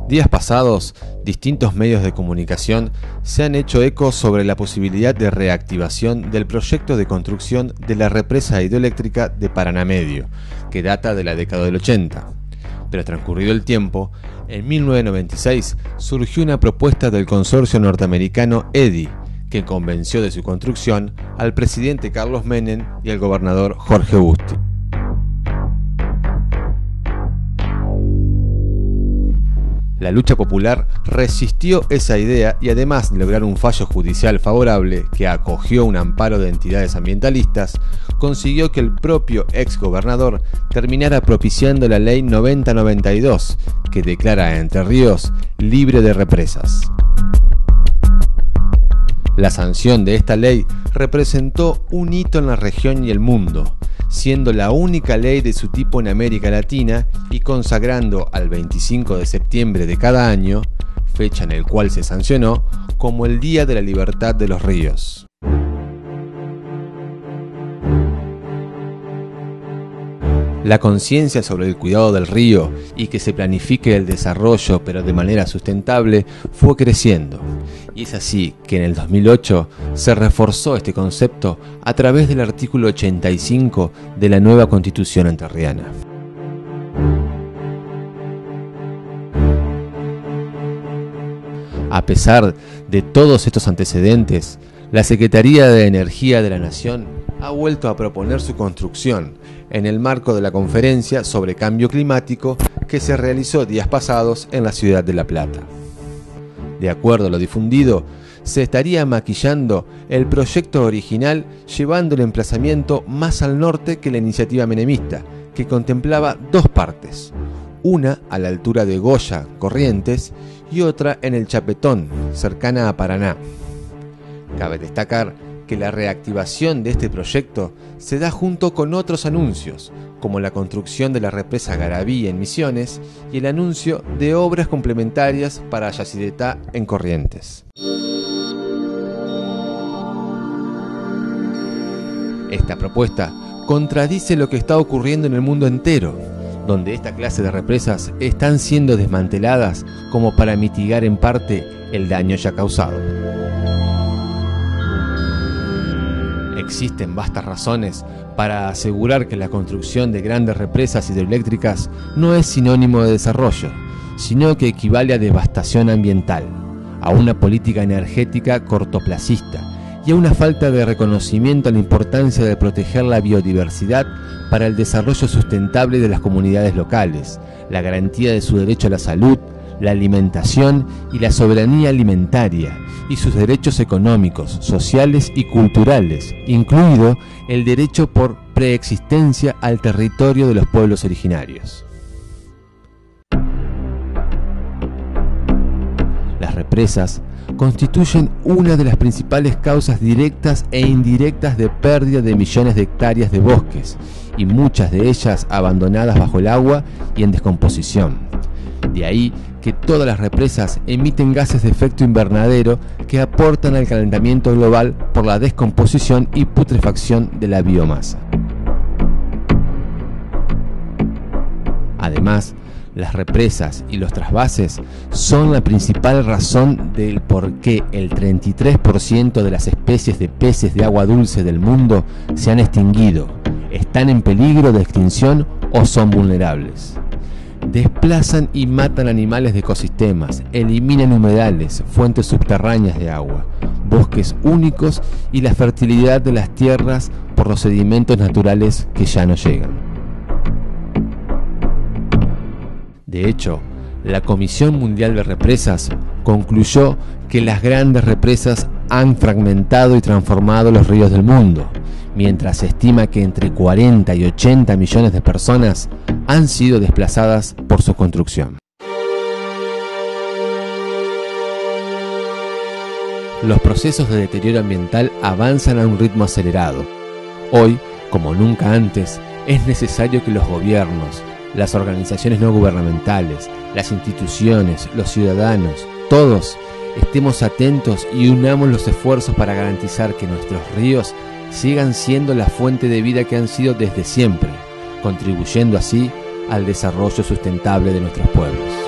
Días pasados, distintos medios de comunicación se han hecho eco sobre la posibilidad de reactivación del proyecto de construcción de la represa hidroeléctrica de Paraná Medio, que data de la década del 80. Pero transcurrido el tiempo, en 1996 surgió una propuesta del consorcio norteamericano EDI, que convenció de su construcción al presidente Carlos Menem y al gobernador Jorge Busti. La lucha popular resistió esa idea y, además de lograr un fallo judicial favorable que acogió un amparo de entidades ambientalistas, consiguió que el propio exgobernador terminara propiciando la ley 9092, que declara a Entre Ríos libre de represas. La sanción de esta ley representó un hito en la región y el mundo, siendo la única ley de su tipo en América Latina y consagrando al 25 de septiembre de cada año, fecha en el cual se sancionó, como el Día de la Libertad de los Ríos. La conciencia sobre el cuidado del río y que se planifique el desarrollo pero de manera sustentable fue creciendo, y es así que en el 2008 se reforzó este concepto a través del artículo 85 de la nueva Constitución entrerriana. A pesar de todos estos antecedentes, la Secretaría de Energía de la Nación ha vuelto a proponer su construcción en el marco de la conferencia sobre cambio climático que se realizó días pasados en la ciudad de La Plata. De acuerdo a lo difundido, se estaría maquillando el proyecto original llevando el emplazamiento más al norte que la iniciativa menemista, que contemplaba dos partes, una a la altura de Goya, Corrientes, y otra en el Chapetón, cercana a Paraná. Cabe destacar que la reactivación de este proyecto se da junto con otros anuncios, como la construcción de la represa Garabí en Misiones y el anuncio de obras complementarias para Yacyretá en Corrientes. Esta propuesta contradice lo que está ocurriendo en el mundo entero, donde esta clase de represas están siendo desmanteladas como para mitigar en parte el daño ya causado. Existen vastas razones para asegurar que la construcción de grandes represas hidroeléctricas no es sinónimo de desarrollo, sino que equivale a devastación ambiental, a una política energética cortoplacista y a una falta de reconocimiento a la importancia de proteger la biodiversidad para el desarrollo sustentable de las comunidades locales, la garantía de su derecho a la salud, la alimentación y la soberanía alimentaria, y sus derechos económicos, sociales y culturales, incluido el derecho por preexistencia al territorio de los pueblos originarios. Las represas constituyen una de las principales causas directas e indirectas de pérdida de millones de hectáreas de bosques, y muchas de ellas abandonadas bajo el agua y en descomposición. De ahí que todas las represas emiten gases de efecto invernadero que aportan al calentamiento global por la descomposición y putrefacción de la biomasa. Además, las represas y los trasvases son la principal razón del por qué el 33% de las especies de peces de agua dulce del mundo se han extinguido, están en peligro de extinción o son vulnerables. Desplazan y matan animales de ecosistemas, eliminan humedales, fuentes subterráneas de agua, bosques únicos y la fertilidad de las tierras por los sedimentos naturales que ya no llegan. De hecho, la Comisión Mundial de Represas concluyó que las grandes represas han fragmentado y transformado los ríos del mundo, mientras se estima que entre 40 y 80 millones de personas han sido desplazadas por su construcción. Los procesos de deterioro ambiental avanzan a un ritmo acelerado. Hoy, como nunca antes, es necesario que los gobiernos, las organizaciones no gubernamentales, las instituciones, los ciudadanos, todos estemos atentos y unamos los esfuerzos para garantizar que nuestros ríos sigan siendo la fuente de vida que han sido desde siempre, contribuyendo así al desarrollo sustentable de nuestros pueblos.